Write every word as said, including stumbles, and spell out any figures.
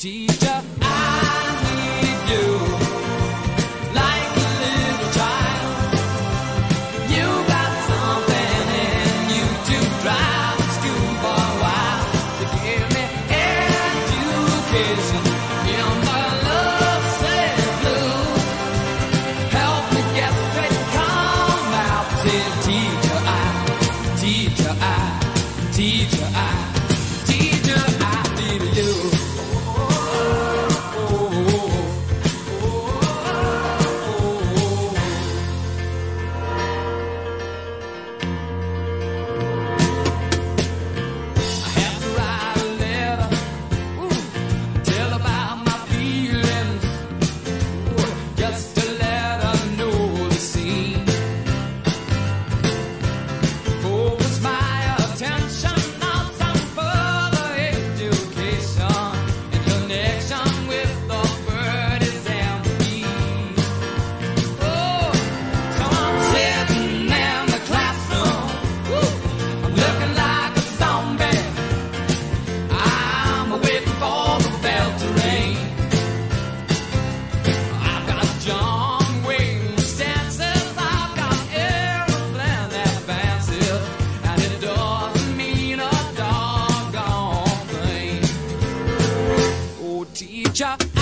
teacher, I need you like a little child. You got something in you to drive the school for a while. To give me education in the love sad blues. Help me get straight, come out. Say, teacher, I, teacher, I, teacher, I, teacher, I need you. Teacher.